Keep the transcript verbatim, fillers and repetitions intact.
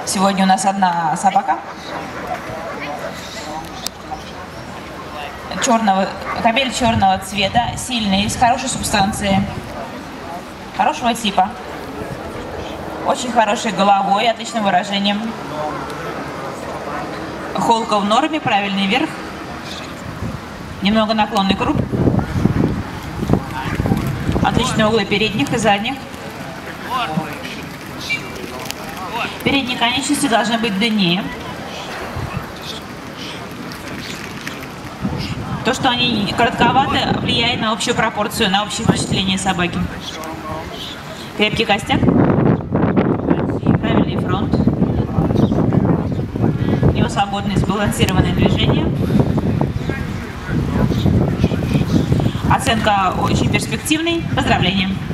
Сегодня у нас одна собака. Черного, кобель черного цвета, сильный, с хорошей субстанцией, хорошего типа, очень хорошей головой, отличным выражением. Холка в норме, правильный верх, немного наклонный круп, отличные углы передних и задних. Передние конечности должны быть длиннее. То, что они коротковаты, влияет на общую пропорцию, на общее впечатление собаки. Крепкий костяк, правильный фронт, у него свободное сбалансированное движение. Оценка очень перспективной. Поздравления!